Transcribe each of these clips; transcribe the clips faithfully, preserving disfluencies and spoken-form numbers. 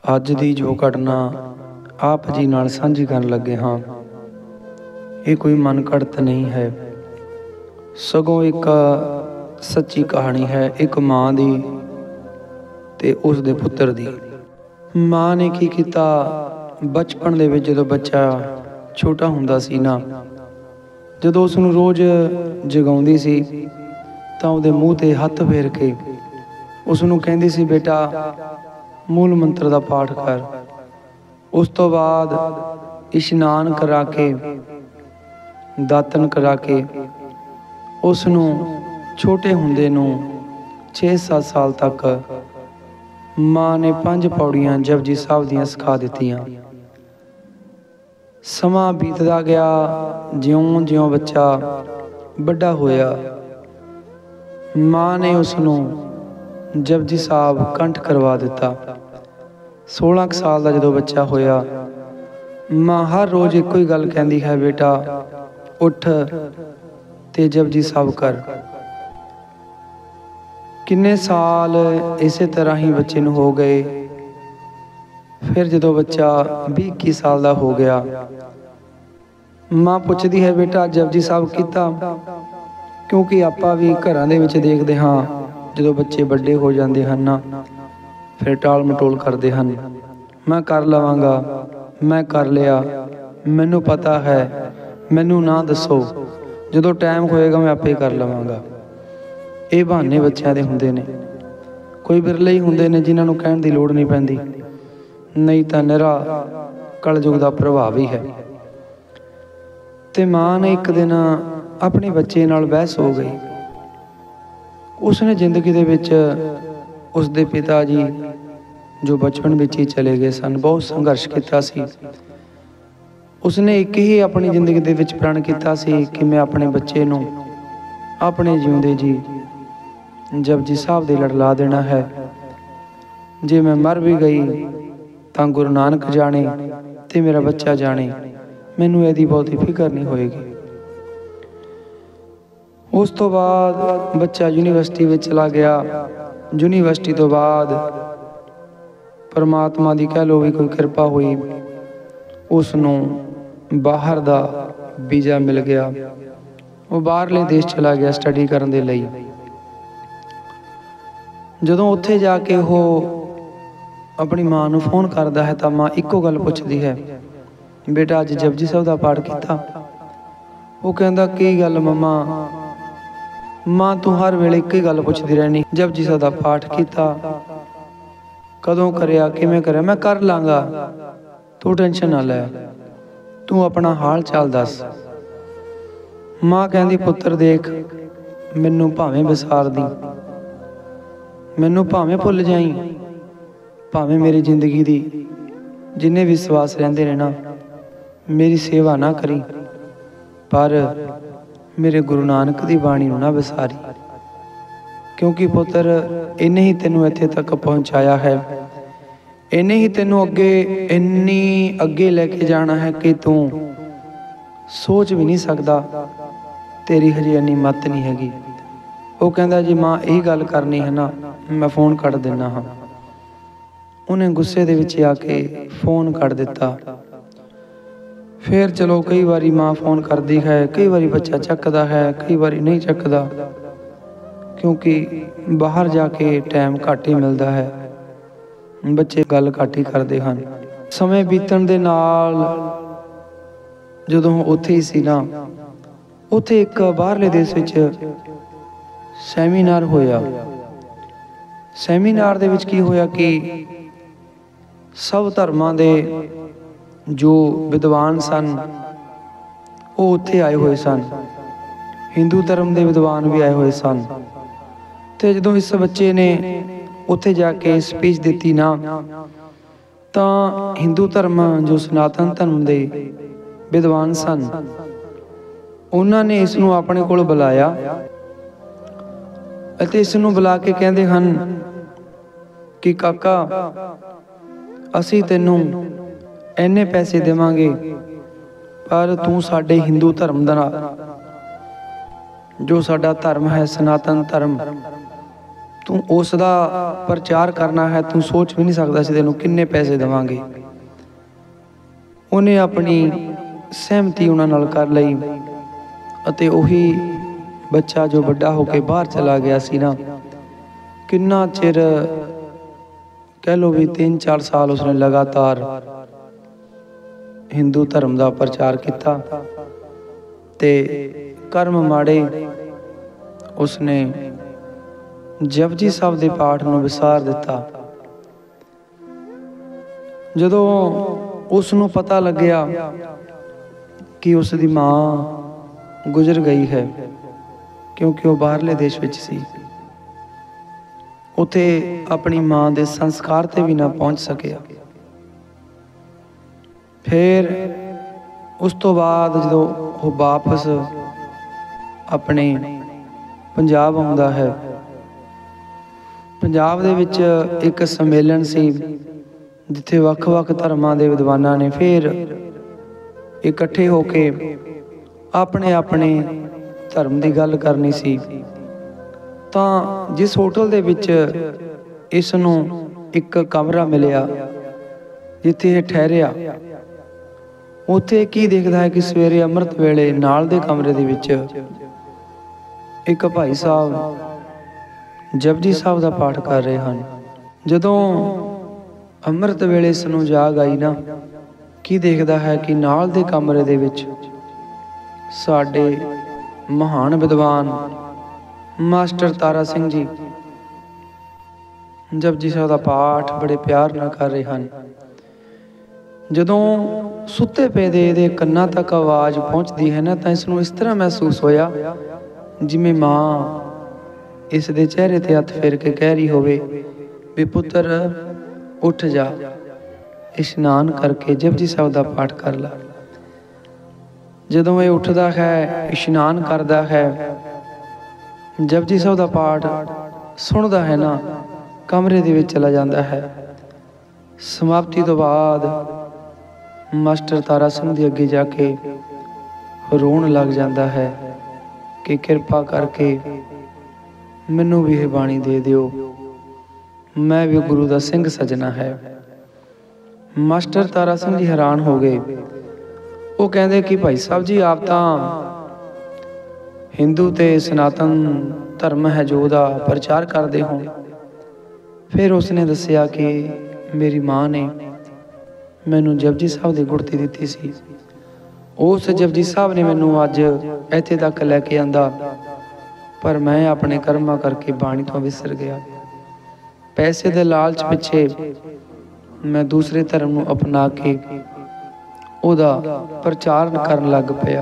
ਅੱਜ ਦੀ ਜੋ ਘਟਨਾ ਆਪ ਜੀ ਨਾਲ ਸਾਂਝੀ ਕਰਨ ਲੱਗੇ ਹਾਂ, ਇਹ ਕੋਈ ਮਨ ਘੜਤ ਨਹੀਂ ਹੈ, ਸਗੋਂ ਇੱਕ ਸੱਚੀ ਕਹਾਣੀ ਹੈ ਇੱਕ ਮਾਂ ਦੀ ਤੇ ਉਸ ਦੇ ਪੁੱਤਰ ਦੀ। ਮਾਂ ਨੇ ਕੀ ਕੀਤਾ, ਬਚਪਨ ਦੇ ਵਿੱਚ ਜਦੋਂ ਬੱਚਾ ਛੋਟਾ ਹੁੰਦਾ ਸੀ ਨਾ, ਜਦੋਂ ਉਸ ਨੂੰ ਰੋਜ਼ ਜਗਾਉਂਦੀ ਸੀ ਤਾਂ ਉਹਦੇ ਮੂੰਹ 'ਤੇ ਹੱਥ ਫੇਰ ਕੇ ਉਸ ਨੂੰ ਕਹਿੰਦੀ ਸੀ, ਬੇਟਾ ਮੂਲ ਮੰਤਰ ਦਾ ਪਾਠ ਕਰ। ਉਸ ਤੋਂ ਬਾਅਦ ਇਸ਼ਨਾਨ ਕਰਾ ਕੇ, ਦਾਤਨ ਕਰਾ ਕੇ ਉਸ ਨੂੰ ਛੋਟੇ ਹੁੰਦੇ ਨੂੰ ਛੇ ਸੱਤ ਸਾਲ ਤੱਕ ਮਾਂ ਨੇ ਪੰਜ ਪੌੜੀਆਂ ਜਪਜੀ ਸਾਹਿਬ ਦੀਆਂ ਸਿਖਾ ਦਿੱਤੀਆਂ। ਸਮਾਂ ਬੀਤਦਾ ਗਿਆ, ਜਿਉਂ ਜਿਉਂ ਬੱਚਾ ਵੱਡਾ ਹੋਇਆ, ਮਾਂ ਨੇ ਉਸ ਨੂੰ ਜਪਜੀ ਸਾਹਿਬ ਕੰਠ ਕਰਵਾ ਦਿੱਤਾ। ਸੋਲਾਂ ਕੁ ਸਾਲ ਦਾ ਜਦੋਂ ਬੱਚਾ ਹੋਇਆ, ਮਾਂ ਹਰ ਰੋਜ਼ ਇੱਕੋ ਹੀ ਗੱਲ ਕਹਿੰਦੀ ਹੈ, ਬੇਟਾ ਉੱਠ ਤੇ ਜਪਜੀ ਸਾਹਿਬ ਕਰ। ਕਿੰਨੇ ਸਾਲ ਇਸੇ ਤਰ੍ਹਾਂ ਹੀ ਬੱਚੇ ਨੂੰ ਹੋ ਗਏ। ਫਿਰ ਜਦੋਂ ਬੱਚਾ ਵੀਹ ਇੱਕੀ ਸਾਲ ਦਾ ਹੋ ਗਿਆ, ਮਾਂ ਪੁੱਛਦੀ ਹੈ, ਬੇਟਾ ਜਪਜੀ ਸਾਹਿਬ ਕੀਤਾ? ਕਿਉਂਕਿ ਆਪਾਂ ਵੀ ਘਰਾਂ ਦੇ ਵਿੱਚ ਦੇਖਦੇ ਹਾਂ, ਜਦੋਂ ਬੱਚੇ ਵੱਡੇ ਹੋ ਜਾਂਦੇ ਹਨ ਨਾ, ਫਿਰ ਟਾਲ ਮਟੋਲ ਕਰਦੇ ਹਨ, ਮੈਂ ਕਰ ਲਵਾਂਗਾ, ਮੈਂ ਕਰ ਲਿਆ, ਮੈਨੂੰ ਪਤਾ ਹੈ, ਮੈਨੂੰ ਨਾ ਦੱਸੋ, ਜਦੋਂ ਟਾਈਮ ਹੋਏਗਾ ਮੈਂ ਆਪੇ ਕਰ ਲਵਾਂਗਾ। ਇਹ ਬਹਾਨੇ ਬੱਚਿਆਂ ਦੇ ਹੁੰਦੇ ਨੇ, ਕੋਈ ਬਿਰਲੇ ਹੀ ਹੁੰਦੇ ਨੇ ਜਿਨ੍ਹਾਂ ਨੂੰ ਕਹਿਣ ਦੀ ਲੋੜ ਨਹੀਂ ਪੈਂਦੀ, ਨਹੀਂ ਤਾਂ ਨਿਰਾ ਕਲਯੁਗ ਦਾ ਪ੍ਰਭਾਵ ਹੀ ਹੈ। ਤੇ ਮਾਂ ਨੇ ਇੱਕ ਦਿਨ ਆਪਣੇ ਬੱਚੇ ਨਾਲ ਬਹਿਸ ਹੋ ਗਈ। ਉਸਨੇ ਜ਼ਿੰਦਗੀ ਦੇ ਵਿੱਚ ਉਸਦੇ ਪਿਤਾ ਜੀ ਜੋ ਬਚਪਨ ਵਿੱਚ ਹੀ ਚਲੇ ਗਏ ਸਨ, ਬਹੁਤ ਸੰਘਰਸ਼ ਕੀਤਾ ਸੀ। ਉਸਨੇ ਇੱਕ ਹੀ ਆਪਣੀ ਜ਼ਿੰਦਗੀ ਦੇ ਵਿੱਚ ਪ੍ਰਣ ਕੀਤਾ ਸੀ ਕਿ ਮੈਂ ਆਪਣੇ ਬੱਚੇ ਨੂੰ ਆਪਣੇ ਜਿਉਂਦੇ ਜੀ ਜਪਜੀ ਸਾਹਿਬ ਦੇ ਲੜ ਲਾ ਦੇਣਾ ਹੈ। ਜੇ ਮੈਂ ਮਰ ਵੀ ਗਈ ਤਾਂ ਗੁਰੂ ਨਾਨਕ ਜਾਣੇ ਤੇ ਮੇਰਾ ਬੱਚਾ ਜਾਣੇ, ਮੈਨੂੰ ਇਹਦੀ ਬਹੁਤੀ ਫਿਕਰ ਨਹੀਂ ਹੋਏਗੀ। ਉਸ ਤੋਂ ਬਾਅਦ ਬੱਚਾ ਯੂਨੀਵਰਸਿਟੀ ਵਿੱਚ ਚਲਾ ਗਿਆ। ਯੂਨੀਵਰਸਿਟੀ ਤੋਂ ਬਾਅਦ ਪਰਮਾਤਮਾ ਦੀ ਕਹਿ ਲਓ ਵੀ ਕੋਈ ਕਿਰਪਾ ਹੋਈ, ਉਸ ਨੂੰ ਬਾਹਰ ਦਾ ਵੀਜ਼ਾ ਮਿਲ ਗਿਆ। ਉਹ ਬਾਹਰਲੇ ਦੇਸ਼ ਚਲਾ ਗਿਆ ਸਟੱਡੀ ਕਰਨ ਦੇ ਲਈ। ਜਦੋਂ ਉੱਥੇ ਜਾ ਕੇ ਉਹ ਆਪਣੀ ਮਾਂ ਨੂੰ ਫੋਨ ਕਰਦਾ ਹੈ ਤਾਂ ਮਾਂ ਇੱਕੋ ਗੱਲ ਪੁੱਛਦੀ ਹੈ, ਬੇਟਾ ਅੱਜ ਜਪਜੀ ਸਾਹਿਬ ਦਾ ਪਾਠ ਕੀਤਾ? ਉਹ ਕਹਿੰਦਾ, ਕੀ ਗੱਲ ਮੰਮਾ, ਮਾਂ ਤੂੰ ਹਰ ਵੇਲੇ ਇੱਕ ਹੀ ਗੱਲ ਪੁੱਛਦੀ ਰਹਿਣੀ, ਜਪਜੀ ਸਾਹਿਬ ਦਾ ਪਾਠ ਕੀਤਾ? ਕਦੋਂ ਕਰਿਆ, ਕਿਵੇਂ ਕਰਿਆ? ਮੈਂ ਕਰ ਲਾਂਗਾ, ਤੂੰ ਟੈਨਸ਼ਨ ਨਾ ਲੈ, ਤੂੰ ਆਪਣਾ ਹਾਲ ਚਾਲ ਦੱਸ। ਮਾਂ ਕਹਿੰਦੀ, ਪੁੱਤਰ ਦੇਖ, ਮੈਨੂੰ ਭਾਵੇਂ ਵਿਸਾਰ ਦੀ, ਮੈਨੂੰ ਭਾਵੇਂ ਭੁੱਲ ਜਾਈਂ, ਭਾਵੇਂ ਮੇਰੀ ਜ਼ਿੰਦਗੀ ਦੀ ਜਿੰਨੇ ਵੀ ਸਵਾਸ ਰਹਿੰਦੇ ਨੇ ਨਾ, ਮੇਰੀ ਸੇਵਾ ਨਾ ਕਰੀ, ਪਰ ਮੇਰੇ ਗੁਰੂ ਨਾਨਕ ਦੀ ਬਾਣੀ ਨੂੰ ਨਾ ਵਿਸਾਰੀ, ਕਿਉਂਕਿ ਪੁੱਤਰ ਇਹਨੇ ਹੀ ਤੈਨੂੰ ਇੱਥੇ ਤੱਕ ਪਹੁੰਚਾਇਆ ਹੈ, ਇਹਨੇ ਹੀ ਤੈਨੂੰ ਅੱਗੇ ਇੰਨੀ ਅੱਗੇ ਲੈ ਕੇ ਜਾਣਾ ਹੈ ਕਿ ਤੂੰ ਸੋਚ ਵੀ ਨਹੀਂ ਸਕਦਾ, ਤੇਰੀ ਹਜੇ ਇੰਨੀ ਮੱਤ ਨਹੀਂ ਹੈਗੀ। ਉਹ ਕਹਿੰਦਾ, ਜੇ ਮਾਂ ਇਹ ਗੱਲ ਕਰਨੀ ਹੈ ਨਾ, ਮੈਂ ਫੋਨ ਕੱਟ ਦਿੰਦਾ ਹਾਂ। ਉਹਨੇ ਗੁੱਸੇ ਦੇ ਵਿੱਚ ਆ ਕੇ ਫੋਨ ਕੱਟ ਦਿੱਤਾ। ਫਿਰ ਚਲੋ ਕਈ ਵਾਰੀ ਮਾਂ ਫੋਨ ਕਰਦੀ ਹੈ, ਕਈ ਵਾਰੀ ਬੱਚਾ ਚੱਕਦਾ ਹੈ, ਕਈ ਵਾਰੀ ਨਹੀਂ ਚੱਕਦਾ, ਕਿਉਂਕਿ ਬਾਹਰ ਜਾ ਕੇ ਟਾਈਮ ਘੱਟ ਹੀ ਮਿਲਦਾ ਹੈ, ਬੱਚੇ ਗੱਲ ਘੱਟ ਹੀ ਕਰਦੇ ਹਨ। ਸਮੇਂ ਬੀਤਣ ਦੇ ਨਾਲ ਜਦੋਂ ਉੱਥੇ ਹੀ ਸੀ ਨਾ, ਉੱਥੇ ਇੱਕ ਬਾਹਰਲੇ ਦੇਸ਼ ਵਿੱਚ ਸੈਮੀਨਾਰ ਹੋਇਆ। ਸੈਮੀਨਾਰ ਦੇ ਵਿੱਚ ਕੀ ਹੋਇਆ ਕਿ ਸਭ ਧਰਮਾਂ ਦੇ ਜੋ ਵਿਦਵਾਨ ਸਨ ਉਹ ਉੱਥੇ ਆਏ ਹੋਏ ਸਨ, ਹਿੰਦੂ ਧਰਮ ਦੇ ਵਿਦਵਾਨ ਵੀ ਆਏ ਹੋਏ ਸਨ। ਤੇ ਜਦੋਂ ਇਸ ਬੱਚੇ ਨੇ ਉੱਥੇ ਜਾ ਕੇ ਸਪੀਚ ਦਿੱਤੀ ਨਾ, ਤਾਂ ਹਿੰਦੂ ਧਰਮ ਜੋ ਸਨਾਤਨ ਧਰਮ ਦੇ ਵਿਦਵਾਨ ਸਨ, ਉਹਨਾਂ ਨੇ ਇਸ ਨੂੰ ਆਪਣੇ ਕੋਲ ਬੁਲਾਇਆ ਅਤੇ ਇਸ ਨੂੰ ਬੁਲਾ ਕੇ ਕਹਿੰਦੇ ਹਨ ਕਿ ਕਾਕਾ, ਅਸੀਂ ਤੈਨੂੰ ਇੰਨੇ ਪੈਸੇ ਦੇਵਾਂਗੇ, ਪਰ ਤੂੰ ਸਾਡੇ ਹਿੰਦੂ ਧਰਮ ਦਾ, ਜੋ ਸਾਡਾ ਧਰਮ ਹੈ ਸਨਾਤਨ ਧਰਮ, ਤੂੰ ਉਸ ਦਾ ਪ੍ਰਚਾਰ ਕਰਨਾ ਹੈ, ਤੂੰ ਸੋਚ ਵੀ ਨਹੀਂ ਸਕਦਾ ਸੀ ਤੈਨੂੰ ਕਿੰਨੇ ਪੈਸੇ ਦੇਵਾਂਗੇ। ਉਹਨੇ ਆਪਣੀ ਸਹਿਮਤੀ ਉਹਨਾਂ ਨਾਲ ਕਰ ਲਈ ਅਤੇ ਉਹੀ ਬੱਚਾ ਜੋ ਵੱਡਾ ਹੋ ਕੇ ਬਾਹਰ ਚਲਾ ਗਿਆ ਸੀ ਨਾ, ਕਿੰਨਾ ਚਿਰ ਕਹਿ ਲਓ ਵੀ ਤਿੰਨ ਚਾਰ ਸਾਲ ਉਸਨੇ ਲਗਾਤਾਰ ਹਿੰਦੂ ਧਰਮ ਦਾ ਪ੍ਰਚਾਰ ਕੀਤਾ ਤੇ ਕਰਮ ਮਾੜੇ ਉਸਨੇ ਜਪਜੀ ਸਾਹਿਬ ਦੇ ਪਾਠ ਨੂੰ ਵਿਸਾਰ ਦਿੱਤਾ। ਜਦੋਂ ਉਸ ਨੂੰ ਪਤਾ ਲੱਗਿਆ ਕਿ ਉਸ ਦੀ ਮਾਂ ਗੁਜ਼ਰ ਗਈ ਹੈ, ਕਿਉਂਕਿ ਉਹ ਬਾਹਰਲੇ ਦੇਸ਼ ਵਿੱਚ ਸੀ, ਉੱਥੇ ਆਪਣੀ ਮਾਂ ਦੇ ਸੰਸਕਾਰ ਤੇ ਵੀ ਨਾ ਪਹੁੰਚ ਸਕਿਆ। ਫਿਰ ਉਸ ਤੋਂ ਬਾਅਦ ਜਦੋਂ ਉਹ ਵਾਪਸ ਆਪਣੇ ਪੰਜਾਬ ਆਉਂਦਾ ਹੈ, ਪੰਜਾਬ ਦੇ ਵਿੱਚ ਇੱਕ ਸੰਮੇਲਨ ਸੀ ਜਿੱਥੇ ਵੱਖ-ਵੱਖ ਧਰਮਾਂ ਦੇ ਵਿਦਵਾਨਾਂ ਨੇ ਫਿਰ ਇਕੱਠੇ ਹੋ ਕੇ ਆਪਣੇ ਆਪਣੇ ਧਰਮ ਦੀ ਗੱਲ ਕਰਨੀ ਸੀ। ਤਾਂ ਜਿਸ ਹੋਟਲ ਦੇ ਵਿੱਚ ਇਸ ਨੂੰ ਇੱਕ ਕਮਰਾ ਮਿਲਿਆ ਜਿੱਥੇ ਇਹ ਠਹਿਰਿਆ, ਉੱਥੇ ਕੀ ਦੇਖਦਾ ਹੈ ਕਿ ਸਵੇਰੇ ਅੰਮ੍ਰਿਤ ਵੇਲੇ ਨਾਲ ਦੇ ਕਮਰੇ ਦੇ ਵਿੱਚ ਇੱਕ ਭਾਈ ਸਾਹਿਬ ਜਪਜੀ ਸਾਹਿਬ ਦਾ ਪਾਠ ਕਰ ਰਹੇ ਹਨ। ਜਦੋਂ ਅੰਮ੍ਰਿਤ ਵੇਲੇ ਇਸ ਨੂੰ ਜਾਗ ਆਈ ਨਾ, ਕੀ ਦੇਖਦਾ ਹੈ ਕਿ ਨਾਲ ਦੇ ਕਮਰੇ ਦੇ ਵਿੱਚ ਸਾਡੇ ਮਹਾਨ ਵਿਦਵਾਨ ਮਾਸਟਰ ਤਾਰਾ ਸਿੰਘ ਜੀ ਜਪਜੀ ਸਾਹਿਬ ਦਾ ਪਾਠ ਬੜੇ ਪਿਆਰ ਨਾਲ ਕਰ ਰਹੇ ਹਨ। ਜਦੋਂ ਸੁੱਤੇ ਪਏ ਦੇ ਇਹਦੇ ਕੰਨਾਂ ਤੱਕ ਆਵਾਜ਼ ਪਹੁੰਚਦੀ ਹੈ ਨਾ, ਤਾਂ ਇਸ ਨੂੰ ਇਸ ਤਰ੍ਹਾਂ ਮਹਿਸੂਸ ਹੋਇਆ ਜਿਵੇਂ ਮਾਂ ਇਸ ਦੇ ਚਿਹਰੇ ਤੇ ਹੱਥ ਫੇਰ ਕੇ ਕਹਿ ਰਹੀ ਹੋਵੇ ਵੀ ਪੁੱਤਰ ਉੱਠ ਜਾ, ਇਸ਼ਨਾਨ ਕਰਕੇ ਜਪਜੀ ਸਾਹਿਬ ਦਾ ਪਾਠ ਕਰ ਲੈ। ਜਦੋਂ ਇਹ ਉੱਠਦਾ ਹੈ, ਇਸ਼ਨਾਨ ਕਰਦਾ ਹੈ, ਜਪਜੀ ਸਾਹਿਬ ਦਾ ਪਾਠ ਸੁਣਦਾ ਹੈ ਨਾ, ਕਮਰੇ ਦੇ ਵਿੱਚ ਚਲਾ ਜਾਂਦਾ ਹੈ। ਸਮਾਪਤੀ ਤੋਂ ਬਾਅਦ ਮਾਸਟਰ ਤਾਰਾ ਸਿੰਘ ਦੇ ਅੱਗੇ ਜਾ ਕੇ ਰੋਣ ਲੱਗ ਜਾਂਦਾ ਹੈ ਕਿ ਕਿਰਪਾ ਕਰਕੇ ਮੈਨੂੰ ਵੀ ਇਹ ਬਾਣੀ ਦੇ ਦਿਓ, ਮੈਂ ਵੀ ਗੁਰੂ ਦਾ ਸਿੰਘ ਸਜਣਾ ਹੈ। ਮਾਸਟਰ ਤਾਰਾ ਸਿੰਘ ਜੀ ਹੈਰਾਨ ਹੋ ਗਏ। ਉਹ ਕਹਿੰਦੇ ਕਿ ਭਾਈ ਸਾਹਿਬ ਜੀ, ਆਪ ਤਾਂ ਹਿੰਦੂ ਤੇ ਸਨਾਤਨ ਧਰਮ ਹੈ ਜੋ ਉਹਦਾ ਪ੍ਰਚਾਰ ਕਰਦੇ ਹੋ। ਫਿਰ ਉਸਨੇ ਦੱਸਿਆ ਕਿ ਮੇਰੀ ਮਾਂ ਨੇ ਮੈਨੂੰ ਜਪਜੀ ਸਾਹਿਬ ਦੀ ਗੁੜਤੀ ਦਿੱਤੀ ਸੀ, ਉਸ ਜਪਜੀ ਸਾਹਿਬ ਨੇ ਮੈਨੂੰ ਅੱਜ ਇੱਥੇ ਤੱਕ ਲੈ ਕੇ ਆਂਦਾ, ਪਰ ਮੈਂ ਆਪਣੇ ਕਰਮਾਂ ਕਰਕੇ ਬਾਣੀ ਤੋਂ ਵਿਸਰ ਗਿਆ। ਪੈਸੇ ਦੇ ਲਾਲਚ ਪਿੱਛੇ ਮੈਂ ਦੂਸਰੇ ਧਰਮ ਨੂੰ ਅਪਣਾ ਕੇ ਉਹਦਾ ਪ੍ਰਚਾਰ ਕਰਨ ਲੱਗ ਪਿਆ।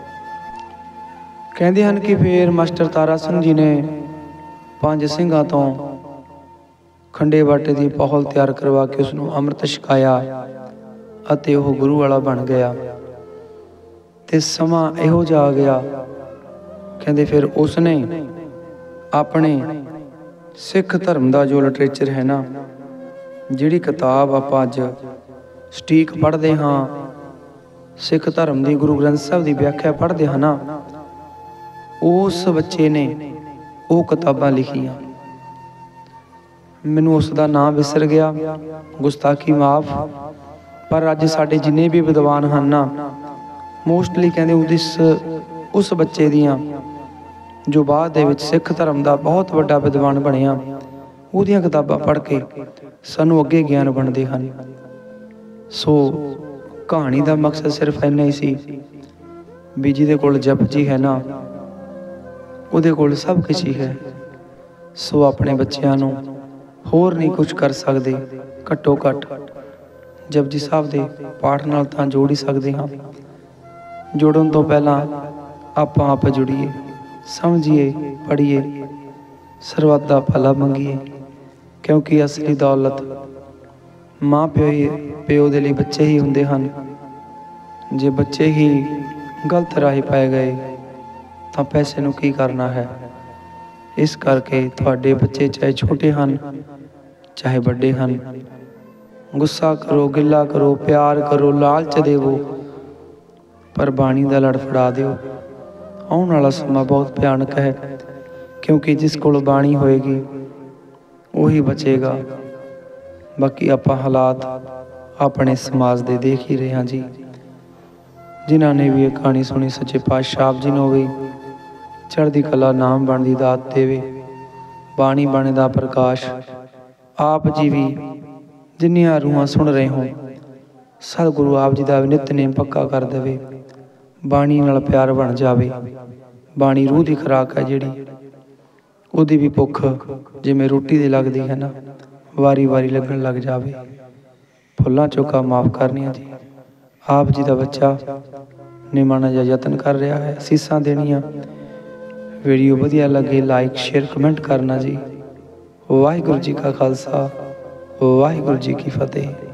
ਕਹਿੰਦੇ ਹਨ ਕਿ ਫਿਰ ਮਾਸਟਰ ਤਾਰਾ ਸਿੰਘ ਜੀ ਨੇ ਪੰਜ ਸਿੰਘਾਂ ਤੋਂ ਖੰਡੇ ਬਾਟੇ ਦੀ ਪਹੁਲ ਤਿਆਰ ਕਰਵਾ ਕੇ ਉਸਨੂੰ ਅੰਮ੍ਰਿਤ ਛਕਾਇਆ ਅਤੇ ਉਹ ਗੁਰੂ ਵਾਲਾ ਬਣ ਗਿਆ। ਤੇ ਸਮਾਂ ਇਹੋ ਜਿਹਾ ਆ ਗਿਆ, ਕਹਿੰਦੇ ਫਿਰ ਉਸਨੇ ਆਪਣੇ ਸਿੱਖ ਧਰਮ ਦਾ ਜੋ ਲਿਟਰੇਚਰ ਹੈ ਨਾ, ਜਿਹੜੀ ਕਿਤਾਬ ਆਪਾਂ ਅੱਜ ਸਟੀਕ ਪੜ੍ਹਦੇ ਹਾਂ, ਸਿੱਖ ਧਰਮ ਦੀ ਗੁਰੂ ਗ੍ਰੰਥ ਸਾਹਿਬ ਦੀ ਵਿਆਖਿਆ ਪੜ੍ਹਦੇ ਹਾਂ ਨਾ, ਉਸ ਬੱਚੇ ਨੇ ਉਹ ਕਿਤਾਬਾਂ ਲਿਖੀਆਂ। ਮੈਨੂੰ ਉਸ ਦਾ ਨਾਮ ਵਿਸਰ ਗਿਆ, ਗੁਸਤਾਖੀ ਮਾਫ, ਪਰ ਅੱਜ ਸਾਡੇ ਜਿੰਨੇ ਵੀ ਵਿਦਵਾਨ ਹਨ ਨਾ, ਮੋਸਟਲੀ ਕਹਿੰਦੇ ਉਸ ਉਸ ਬੱਚੇ ਦੀਆਂ ਜੋ ਬਾਅਦ ਦੇ ਵਿੱਚ ਸਿੱਖ ਧਰਮ ਦਾ ਬਹੁਤ ਵੱਡਾ ਵਿਦਵਾਨ ਬਣਿਆ, ਉਹਦੀਆਂ ਕਿਤਾਬਾਂ ਪੜ੍ਹ ਕੇ ਸਾਨੂੰ ਅੱਗੇ ਗਿਆਨ ਬਣਦੇ ਹਨ। ਸੋ ਕਹਾਣੀ ਦਾ ਮਕਸਦ ਸਿਰਫ ਇੰਨਾ ਹੀ ਸੀ ਵੀ ਜਿਹਦੇ ਕੋਲ ਜਪਜੀ ਹੈ ਨਾ, ਉਹਦੇ ਕੋਲ ਸਭ ਕੁਝ ਹੀ ਹੈ। ਸੋ ਆਪਣੇ ਬੱਚਿਆਂ ਨੂੰ ਹੋਰ ਨਹੀਂ ਕੁਝ ਕਰ ਸਕਦੇ, ਘੱਟੋ ਘੱਟ ਜਪਜੀ ਸਾਹਿਬ ਦੇ ਪਾਠ ਨਾਲ ਤਾਂ ਜੋੜ ਹੀ ਸਕਦੇ ਹਾਂ। ਜੋੜਨ ਤੋਂ ਪਹਿਲਾਂ ਆਪਾਂ ਆਪ ਜੁੜੀਏ, ਸਮਝੀਏ, ਪੜ੍ਹੀਏ, ਸਰਬੱਤ ਦਾ ਭਲਾ ਮੰਗੀਏ, ਕਿਉਂਕਿ ਅਸਲੀ ਦੌਲਤ ਮਾਂ ਪਿਓ ਪਿਓ ਦੇ ਲਈ ਬੱਚੇ ਹੀ ਹੁੰਦੇ ਹਨ। ਜੇ ਬੱਚੇ ਹੀ ਗਲਤ ਰਾਹ ਪੈ ਗਏ ਤਾਂ ਪੈਸੇ ਨੂੰ ਕੀ ਕਰਨਾ ਹੈ। ਇਸ ਕਰਕੇ ਤੁਹਾਡੇ ਬੱਚੇ ਚਾਹੇ ਛੋਟੇ ਹਨ ਚਾਹੇ ਵੱਡੇ ਹਨ, ਗੁੱਸਾ ਕਰੋ, ਗਿੱਲਾ ਕਰੋ, ਪਿਆਰ ਕਰੋ, ਲਾਲਚ ਦੇਵੋ, ਪਰ ਬਾਣੀ ਦਾ ਲੜ ਫੜਾ ਦਿਓ। ਆਉਣ ਵਾਲਾ ਸਮਾਂ ਬਹੁਤ ਭਿਆਨਕ ਹੈ, ਕਿਉਂਕਿ ਜਿਸ ਕੋਲ ਬਾਣੀ ਹੋਏਗੀ ਉਹੀ ਬਚੇਗਾ। ਬਾਕੀ ਆਪਾਂ ਹਾਲਾਤ ਆਪਣੇ ਸਮਾਜ ਦੇ ਦੇਖ ਹੀ ਰਹੇ ਹਾਂ ਜੀ। ਜਿਨ੍ਹਾਂ ਨੇ ਵੀ ਇਹ ਕਹਾਣੀ ਸੁਣੀ, ਸੱਚੇ ਪਾਤਸ਼ਾਹ ਆਪ ਜੀ ਨੂੰ ਵੀ ਚੜ੍ਹਦੀ ਕਲਾ ਨਾਮ ਬਣ ਦੀ ਦਾਤ ਦੇਵੇ। ਬਾਣੀ ਬਾਣੇ ਦਾ ਪ੍ਰਕਾਸ਼ ਆਪ ਜੀ ਵੀ ਜਿੰਨੀਆਂ ਰੂਹਾਂ ਸੁਣ ਰਹੇ ਹੋ, ਸਤਿਗੁਰੂ ਆਪ ਜੀ ਦਾ ਵੀ ਨਿਤਨੇਮ ਪੱਕਾ ਕਰ ਦੇਵੇ। ਬਾਣੀ ਨਾਲ ਪਿਆਰ ਬਣ ਜਾਵੇ। ਬਾਣੀ ਰੂਹ ਦੀ ਖੁਰਾਕ ਹੈ ਜਿਹੜੀ, ਉਹਦੀ ਵੀ ਭੁੱਖ ਜਿਵੇਂ ਰੋਟੀ ਦੀ ਲੱਗਦੀ ਹੈ ਨਾ, ਵਾਰੀ ਵਾਰੀ ਲੱਗਣ ਲੱਗ ਜਾਵੇ। ਭੁੱਲਾਂ ਚੁੱਕਾਂ ਮਾਫ਼ ਕਰਨੀਆਂ ਜੀ। ਆਪ ਜੀ ਦਾ ਬੱਚਾ ਨਿਮਾਣਾ ਜਿਹਾ ਯਤਨ ਕਰ ਰਿਹਾ ਹੈ ਅਸੀਸਾਂ ਦੇਣੀਆਂ। ਵੀਡੀਓ ਵਧੀਆ ਲੱਗੇ ਲਾਈਕ ਸ਼ੇਅਰ ਕਮੈਂਟ ਕਰਨਾ ਜੀ। ਵਾਹਿਗੁਰੂ ਜੀ ਕਾ ਖਾਲਸਾ, ਵਾਹਿਗੁਰੂ ਜੀ ਕੀ ਫਤਿਹ।